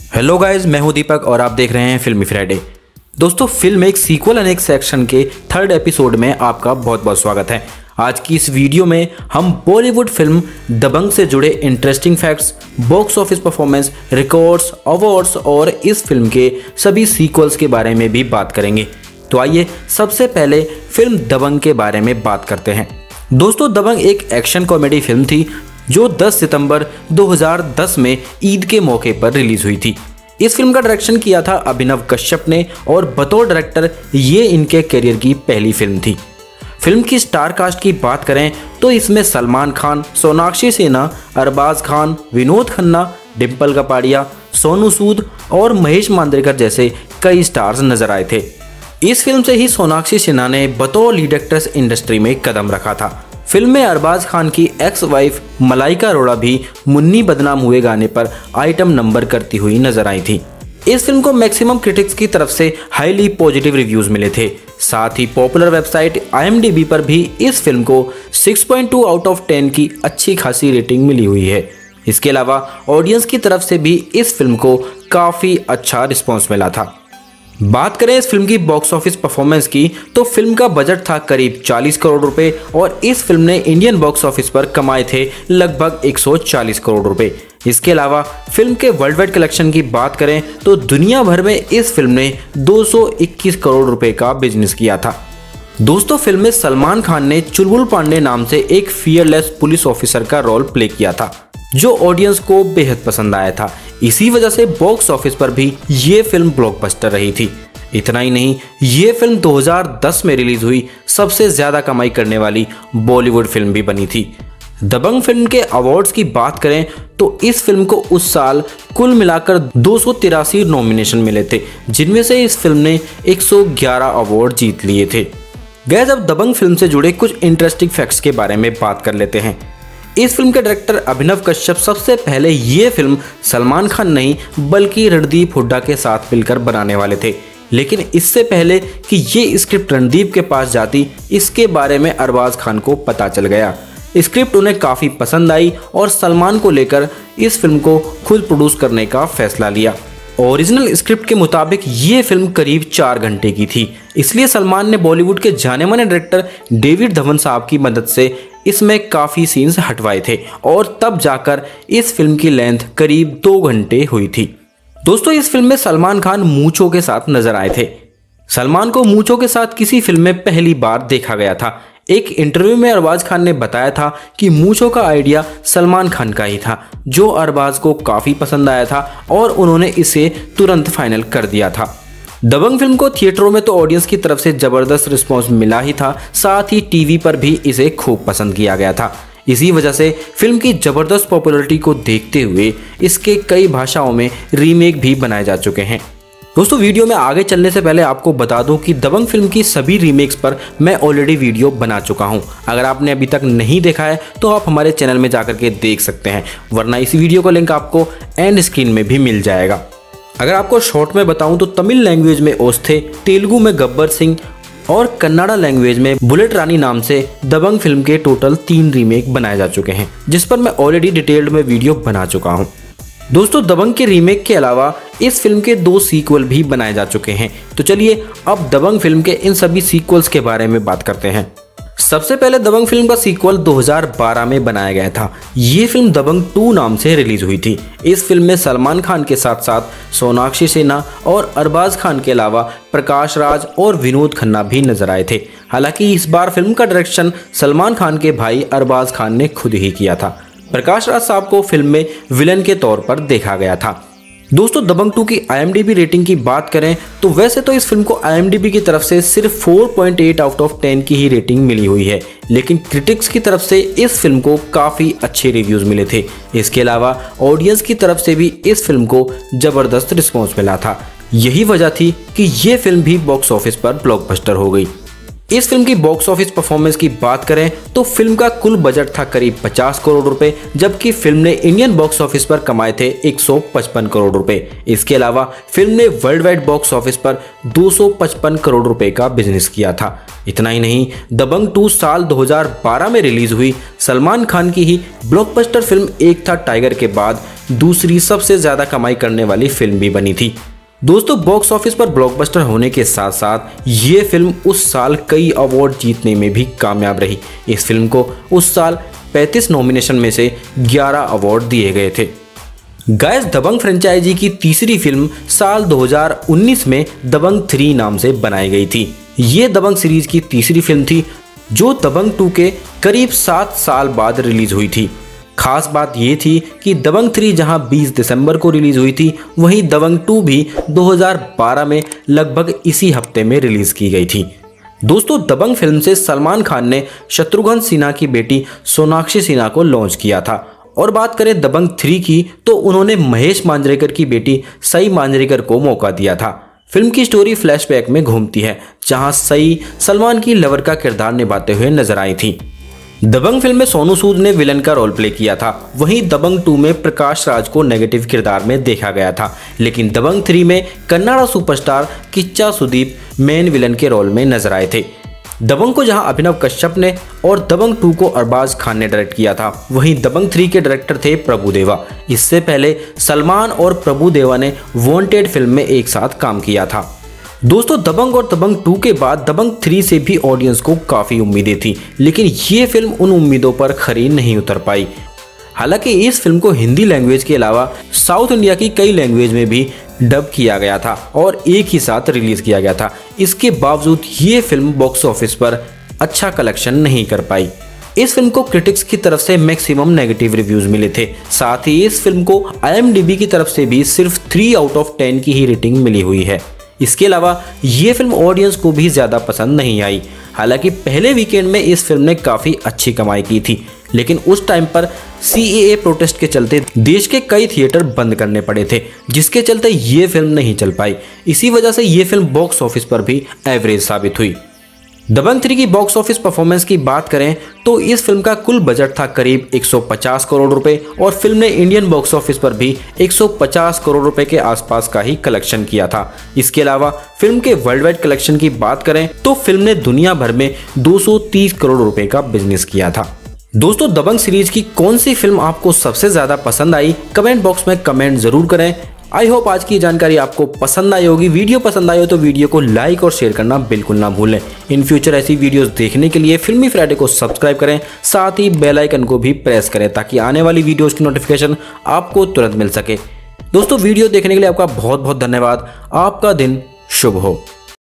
Hello guys, मैं हूं दीपक और आप देख रहे हैं फिल्मी फ्राइडे। दोस्तों, फिल्म एक सीक्वल एंड एक सेक्शन के थर्ड एपिसोड में आपका बहुत बहुत स्वागत है। आज की इस वीडियो में हम बॉलीवुड फिल्म दबंग से जुड़े interesting facts, box office performance, records, awards और इस फिल्म के सभी सीक्वल्स के बारे में भी बात करेंगे। तो आइए सबसे पहले फिल्म दबंग के बारे में बात करते हैं। दोस्तों, दबंग एक एक्शन कॉमेडी फिल्म थी जो 10 सितंबर 2010 में ईद के मौके पर रिलीज हुई थी। इस फिल्म का डायरेक्शन किया था अभिनव कश्यप ने और बतौर डायरेक्टर ये इनके करियर की पहली फिल्म थी। फिल्म की स्टार कास्ट की बात करें तो इसमें सलमान खान, सोनाक्षी सिन्हा, अरबाज खान, विनोद खन्ना, डिम्पल कपाड़िया, सोनू सूद और महेश मांजरेकर जैसे कई स्टार्स नजर आए थे। इस फिल्म से ही सोनाक्षी सिन्हा ने बतौर लीड एक्ट्रेस इंडस्ट्री में कदम रखा था। फिल्म में अरबाज खान की एक्स वाइफ मलाइका अरोड़ा भी मुन्नी बदनाम हुए गाने पर आइटम नंबर करती हुई नजर आई थी। इस फिल्म को मैक्सिमम क्रिटिक्स की तरफ से हाईली पॉजिटिव रिव्यूज मिले थे। साथ ही पॉपुलर वेबसाइट IMDb पर भी इस फिल्म को 6.2 आउट ऑफ 10 की अच्छी खासी रेटिंग मिली हुई है। इसके अलावा ऑडियंस की तरफ से भी इस फिल्म को काफी अच्छा रिस्पॉन्स मिला था। बात करें इस फिल्म की बॉक्स ऑफिस परफॉर्मेंस की तो फिल्म का बजट था करीब 40 करोड़ रुपए और इस फिल्म ने इंडियन बॉक्स ऑफिस पर कमाए थे लगभग 140 करोड़ रुपए। इसके अलावा फिल्म के वर्ल्ड वाइड कलेक्शन की बात करें तो दुनिया भर में इस फिल्म ने 221 करोड़ रुपए का बिजनेस किया था। दोस्तों, फिल्म में सलमान खान ने चुलबुल पांडे नाम से एक फियरलेस पुलिस ऑफिसर का रोल प्ले किया था जो ऑडियंस को बेहद पसंद आया था। इसी वजह से बॉक्स ऑफिस पर भी ये फिल्म ब्लॉकबस्टर रही थी। इतना ही नहीं, ये फिल्म 2010 में रिलीज हुई सबसे ज्यादा कमाई करने वाली बॉलीवुड फिल्म भी बनी थी। दबंग फिल्म के अवार्ड्स की बात करें तो इस फिल्म को उस साल कुल मिलाकर 283 नॉमिनेशन मिले थे, जिनमें से इस फिल्म ने 111 अवार्ड जीत लिए थे। गाइस, अब दबंग फिल्म से जुड़े कुछ इंटरेस्टिंग फैक्ट्स के बारे में बात कर लेते हैं। इस फिल्म के डायरेक्टर अभिनव कश्यप सबसे पहले ये फिल्म सलमान खान नहीं बल्कि रणदीप हुड्डा के साथ मिलकर बनाने वाले थे, लेकिन इससे पहले कि ये स्क्रिप्ट रणदीप के पास जाती, इसके बारे में अरबाज खान को पता चल गया। स्क्रिप्ट उन्हें काफ़ी पसंद आई और सलमान को लेकर इस फिल्म को खुद प्रोड्यूस करने का फैसला लिया। ओरिजिनल स्क्रिप्ट के मुताबिक ये फिल्म करीब 4 घंटे की थी, इसलिए सलमान ने बॉलीवुड के जाने माने डायरेक्टर डेविड धवन साहब की मदद से इसमें काफ़ी सीन्स हटवाए थे और तब जाकर इस फिल्म की लेंथ करीब 2 घंटे हुई थी। दोस्तों, इस फिल्म में सलमान खान मूंछों के साथ नजर आए थे। सलमान को मूंछों के साथ किसी फिल्म में पहली बार देखा गया था। एक इंटरव्यू में अरबाज खान ने बताया था कि मूंछों का आइडिया सलमान खान का ही था, जो अरबाज को काफ़ी पसंद आया था और उन्होंने इसे तुरंत फाइनल कर दिया था। दबंग फिल्म को थिएटरों में तो ऑडियंस की तरफ से जबरदस्त रिस्पांस मिला ही था, साथ ही टीवी पर भी इसे खूब पसंद किया गया था। इसी वजह से फिल्म की जबरदस्त पॉपुलैरिटी को देखते हुए इसके कई भाषाओं में रीमेक भी बनाए जा चुके हैं। दोस्तों, वीडियो में आगे चलने से पहले आपको बता दूं कि दबंग फिल्म की सभी रीमेक्स पर मैं ऑलरेडी वीडियो बना चुका हूं। अगर आपने अभी तक नहीं देखा है तो आप हमारे चैनल में जाकर के देख सकते हैं, वरना इस वीडियो का लिंक आपको एंड स्क्रीन में भी मिल जाएगा। अगर आपको शॉर्ट में बताऊं तो तमिल लैंग्वेज में ओस्थे, तेलुगु में गब्बर सिंह और कन्नड़ा लैंग्वेज में बुलेट रानी नाम से दबंग फिल्म के टोटल 3 रीमेक बनाए जा चुके हैं, जिस पर मैं ऑलरेडी डिटेल्ड में वीडियो बना चुका हूं। दोस्तों, दबंग के रीमेक के अलावा इस फिल्म के 2 सीक्वल भी बनाए जा चुके हैं। तो चलिए अब दबंग फिल्म के इन सभी सीक्वल्स के बारे में बात करते हैं। सबसे पहले दबंग फिल्म का सीक्वल 2012 में बनाया गया था। ये फिल्म दबंग 2 नाम से रिलीज हुई थी। इस फिल्म में सलमान खान के साथ साथ सोनाक्षी सिन्हा और अरबाज खान के अलावा प्रकाश राज और विनोद खन्ना भी नजर आए थे। हालांकि इस बार फिल्म का डायरेक्शन सलमान खान के भाई अरबाज खान ने खुद ही किया था। प्रकाश राज साहब को फिल्म में विलन के तौर पर देखा गया था। दोस्तों, दबंग 2 की IMDb रेटिंग की बात करें तो वैसे तो इस फिल्म को IMDb की तरफ से सिर्फ 4.8 आउट ऑफ 10 की ही रेटिंग मिली हुई है, लेकिन क्रिटिक्स की तरफ से इस फिल्म को काफ़ी अच्छे रिव्यूज़ मिले थे। इसके अलावा ऑडियंस की तरफ से भी इस फिल्म को ज़बरदस्त रिस्पॉन्स मिला था। यही वजह थी कि ये फिल्म भी बॉक्स ऑफिस पर ब्लॉकबस्टर हो गई। इस फिल्म की बॉक्स ऑफिस परफॉर्मेंस की बात करें तो फिल्म का कुल बजट था करीब 50 करोड़ रुपए, जबकि फिल्म ने इंडियन बॉक्स ऑफिस पर कमाए थे 155 करोड़ रुपए। इसके अलावा फिल्म ने वर्ल्ड वाइड बॉक्स ऑफिस पर 255 करोड़ रुपए का बिजनेस किया था। इतना ही नहीं, दबंग 2 साल 2012 में रिलीज हुई सलमान खान की ही ब्लॉकबस्टर फिल्म एक था टाइगर के बाद दूसरी सबसे ज्यादा कमाई करने वाली फिल्म भी बनी थी। दोस्तों, बॉक्स ऑफिस पर ब्लॉकबस्टर होने के साथ साथ ये फिल्म उस साल कई अवार्ड जीतने में भी कामयाब रही। इस फिल्म को उस साल 35 नॉमिनेशन में से 11 अवार्ड दिए गए थे। गाइस, दबंग फ्रेंचाइजी की तीसरी फिल्म साल 2019 में दबंग 3 नाम से बनाई गई थी। ये दबंग सीरीज की तीसरी फिल्म थी जो दबंग 2 के करीब 7 साल बाद रिलीज हुई थी। खास बात ये थी कि दबंग 3 जहां 20 दिसंबर को रिलीज हुई थी, वहीं दबंग 2 भी 2012 में लगभग इसी हफ्ते में रिलीज की गई थी। दोस्तों, दबंग फिल्म से सलमान खान ने शत्रुघ्न सिन्हा की बेटी सोनाक्षी सिन्हा को लॉन्च किया था। और बात करें दबंग 3 की तो उन्होंने महेश मांजरेकर की बेटी सई मांजरेकर को मौका दिया था। फिल्म की स्टोरी फ्लैशबैक में घूमती है, जहां सई सलमान की लवर का किरदार निभाते हुए नजर आई थी। दबंग फिल्म में सोनू सूद ने विलन का रोल प्ले किया था, वहीं दबंग 2 में प्रकाश राज को नेगेटिव किरदार में देखा गया था, लेकिन दबंग 3 में Kannada superstar Kichcha Sudeep main villain के रोल में नजर आए थे। दबंग को जहां अभिनव कश्यप ने और दबंग 2 को अरबाज खान ने डायरेक्ट किया था, वहीं दबंग 3 के डायरेक्टर थे प्रभुदेवा। इससे पहले सलमान और प्रभुदेवा ने वांटेड फिल्म में एक साथ काम किया था। दोस्तों, दबंग और दबंग 2 के बाद दबंग 3 से भी ऑडियंस को काफ़ी उम्मीदें थी, लेकिन ये फिल्म उन उम्मीदों पर खरी नहीं उतर पाई। हालांकि इस फिल्म को हिंदी लैंग्वेज के अलावा साउथ इंडिया की कई लैंग्वेज में भी डब किया गया था और एक ही साथ रिलीज किया गया था। इसके बावजूद ये फिल्म बॉक्स ऑफिस पर अच्छा कलेक्शन नहीं कर पाई। इस फिल्म को क्रिटिक्स की तरफ से मैक्सिमम नेगेटिव रिव्यूज मिले थे। साथ ही इस फिल्म को IMDb की तरफ से भी सिर्फ 3 आउट ऑफ 10 की ही रेटिंग मिली हुई है। इसके अलावा ये फिल्म ऑडियंस को भी ज़्यादा पसंद नहीं आई। हालांकि पहले वीकेंड में इस फिल्म ने काफ़ी अच्छी कमाई की थी, लेकिन उस टाइम पर CAA प्रोटेस्ट के चलते देश के कई थिएटर बंद करने पड़े थे, जिसके चलते ये फिल्म नहीं चल पाई। इसी वजह से ये फिल्म बॉक्स ऑफिस पर भी एवरेज साबित हुई। दबंग 3 की बॉक्स ऑफिस परफॉर्मेंस की बात करें तो इस फिल्म का कुल बजट था करीब 150 करोड़ रुपए और फिल्म ने इंडियन बॉक्स ऑफिस पर भी 150 करोड़ रुपए के आसपास का ही कलेक्शन किया था। इसके अलावा फिल्म के वर्ल्ड वाइड कलेक्शन की बात करें तो फिल्म ने दुनिया भर में 230 करोड़ रुपए का बिजनेस किया था। दोस्तों, दबंग सीरीज की कौन सी फिल्म आपको सबसे ज्यादा पसंद आई, कमेंट बॉक्स में कमेंट जरूर करें। आई होप आज की जानकारी आपको पसंद आई होगी। वीडियो पसंद आई हो तो वीडियो को लाइक और शेयर करना बिल्कुल ना भूलें। इन फ्यूचर ऐसी वीडियोस देखने के लिए फिल्मी फ्राइडे को सब्सक्राइब करें, साथ ही बेल आइकन को भी प्रेस करें ताकि आने वाली वीडियोस की नोटिफिकेशन आपको तुरंत मिल सके। दोस्तों, वीडियो देखने के लिए आपका बहुत बहुत धन्यवाद। आपका दिन शुभ हो।